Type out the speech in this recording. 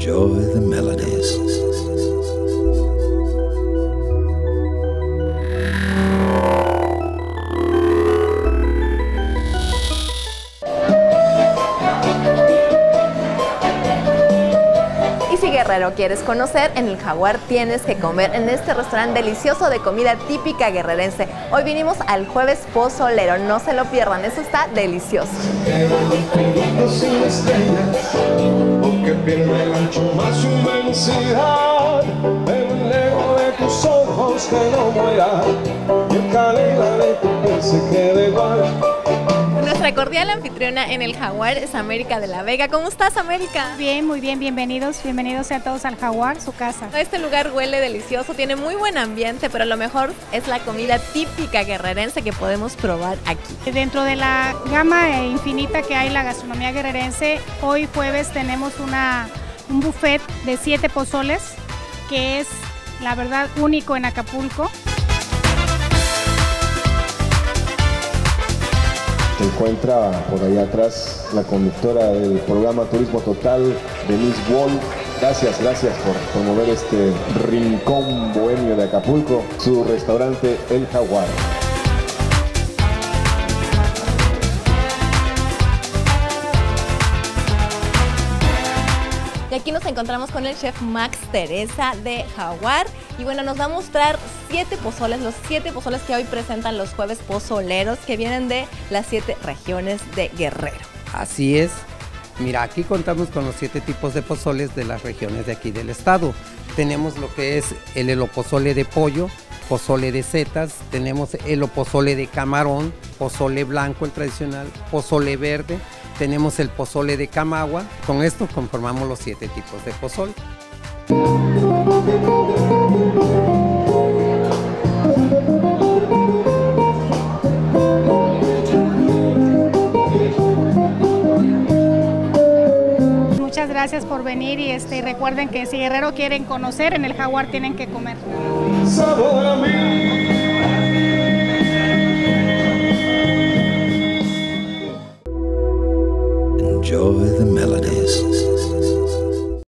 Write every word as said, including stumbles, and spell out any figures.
enjoy the melodies. Si Guerrero quieres conocer, en el Jaguar tienes que comer en este restaurante delicioso de comida típica guerrerense. Hoy vinimos al Jueves Pozolero, no se lo pierdan, eso está delicioso. Porque pierde el ancho más su inmensidad, el lejos de tus ojos que no muera, y el calidad de tu piel se quede igual. Nuestra cordial anfitriona en el Jaguar es América de la Vega. ¿Cómo estás, América? Bien, muy bien, bienvenidos, bienvenidos a todos al Jaguar, su casa. Este lugar huele delicioso, tiene muy buen ambiente, pero lo mejor es la comida típica guerrerense que podemos probar aquí. Dentro de la gama infinita que hay la gastronomía guerrerense, hoy jueves tenemos una, un buffet de siete pozoles, que es, la verdad, único en Acapulco. Se encuentra por allá atrás la conductora del programa Turismo Total, Denise Wolf. Gracias, gracias por promover este rincón bohemio de Acapulco, su restaurante El Jaguar. Y aquí nos encontramos con el chef Max Teresa de Jaguar. Y bueno, nos va a mostrar siete pozoles, los siete pozoles que hoy presentan los Jueves Pozoleros, que vienen de las siete regiones de Guerrero. Así es. Mira, aquí contamos con los siete tipos de pozoles de las regiones de aquí del estado. Tenemos lo que es el elopozole de pollo, pozole de setas, tenemos el pozole de camarón, pozole blanco, el tradicional, pozole verde, tenemos el pozole de camagua. Con esto conformamos los siete tipos de pozole. Muchas gracias por venir y este, recuerden que si Guerrero quieren conocer, en el Jaguar tienen que comer. Sabor a mí.